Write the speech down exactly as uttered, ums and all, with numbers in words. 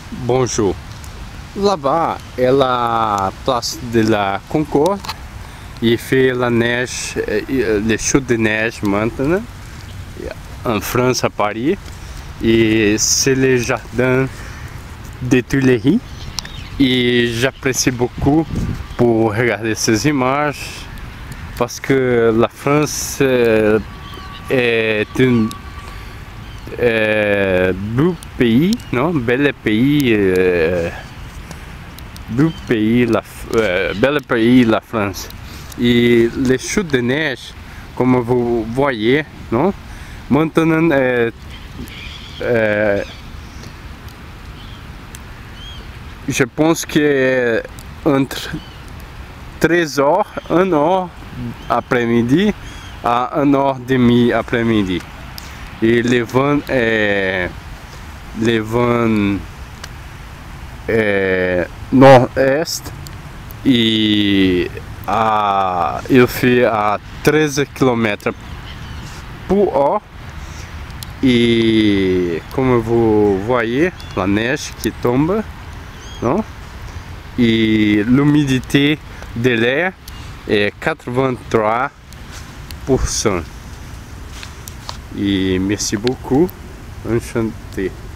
Bonjour. Là-bas est la place de la Concorde. Il fait la neige, les chutes de neige maintenant, en France, à Paris. Et c'est le jardin des Tuileries. Et j'apprécie beaucoup pour regarder ces images parce que la France est un euh, beau pays, non? Bel pays, euh, beau pays, la, euh, bel pays, la France. Et les chutes de neige, comme vous voyez, non? Maintenant, euh, euh, je pense que entre três heures, une heure après-midi à une heure et demie après-midi. Et le vent est le vent est nord-est et à, il fait à treize kilomètres por heure. Et comme vous voyez, la neige qui tombe, non? Et l'humidité de l'air est quatre-vingt-trois pour cent. Et merci beaucoup, enchanté.